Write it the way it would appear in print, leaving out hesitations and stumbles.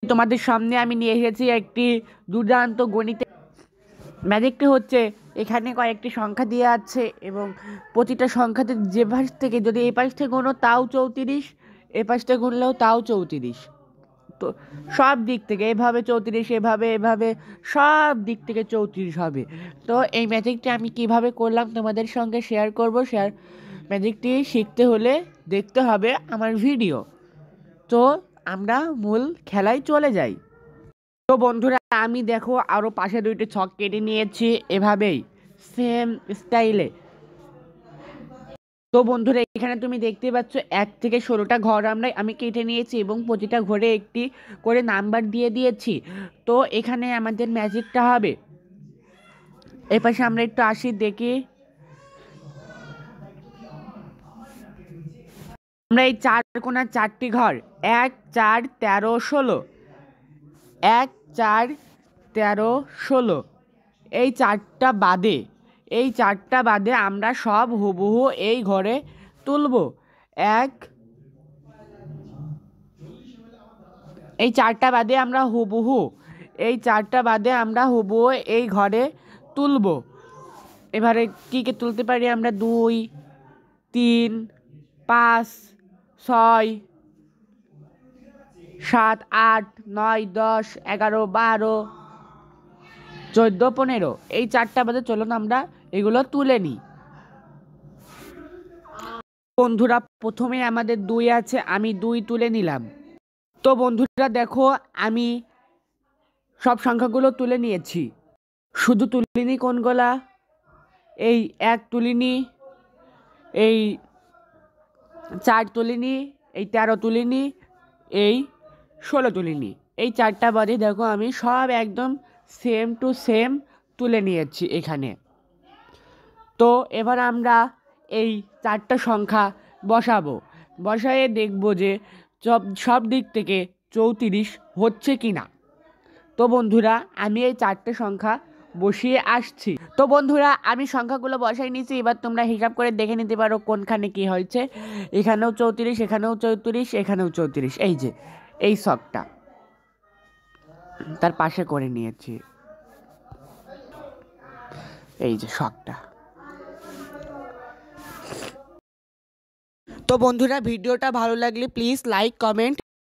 তোমাদের সামনে আমি নিয়ে এসেছি একটি দুর্দান্ত গণিতের ম্যাজিকটি হচ্ছে এখানে কয়েকটি সংখ্যা দিয়ে আছে এবং প্রতিটা সংখ্যাতে যে পাশ থেকে যদি এই পাশ থেকে গুনো তাও 34, এ পাশ থেকে গুনলেও তাও 34। তো সব দিক থেকে এভাবে 34, এভাবে এভাবে সব দিক থেকে 34 হবে। তো এই ম্যাজিকটি আমি কিভাবে করলাম তোমাদের সঙ্গে শেয়ার করব। ম্যাজিকটি শিখতে হলে দেখতে হবে আমার ভিডিও। তো আমরা মূল খেলায় চলে যাই। তো বন্ধুরা আমি দেখো আরও পাশে দুইটি ছক কেটে নিয়েছি এভাবেই সেম স্টাইলে। তো বন্ধুরা এখানে তুমি দেখতে পাচ্ছ 1 থেকে 16টা ঘর আমি কেটে নিয়েছি এবং প্রতিটা ঘরে একটি করে নাম্বার দিয়ে দিয়েছি। তো এখানে আমাদের ম্যাজিকটা হবে, এই পাশে আমরা একটু আসি দেখি। আমরা এই 4 কোণার 4টি ঘর 1, 4, 13, 16, 1, 4, 13, 16 এই 4টা বাদে আমরা সব হুবহু এই ঘরে তুলব। এই 4টা বাদে আমরা হুবহু এই ঘরে তুলব। এবারে কী তুলতে পারি আমরা? 2, 3, 5, 6, 7, 8, 9, 10, 11, 12, 14, 15 এই 4টা বাদে চলুন আমরা এগুলো তুলে নিই। বন্ধুরা প্রথমে আমাদের 2 আছে, আমি 2 তুলে নিলাম। তো বন্ধুরা দেখো আমি সব সংখ্যাগুলো তুলে নিয়েছি, শুধু তুলিনি কোনগুলা? এই 1 তুলিনি, এই 4 তুলিনি, এই 13 তুলিনি, এই 16 তুলিনি। এই 4টা বাদে দেখো আমি সব একদম সেম টু সেম তুলে নিয়েছি এখানে। তো এবার আমরা এই 4টা সংখ্যা বসায়ে দেখব যে সব দিক থেকে 34 হচ্ছে কি না। তো বন্ধুরা আমি এই 4টে সংখ্যা বসিয়ে আসছি। তো বন্ধুরা আমি সংখ্যাগুলো বসাই নিয়েছি, এবার তোমরা হিসাব করে দেখে নিতে পারো কোনখানে কি হয়েছে। এখানেও 34, এখানেও 34, এখানেও 34, এই যে এই ছকটা তার পাশে করে নিয়েছি, এই যে ছকটা। তো বন্ধুরা ভিডিওটা ভালো লাগলে প্লিজ লাইক, কমেন্ট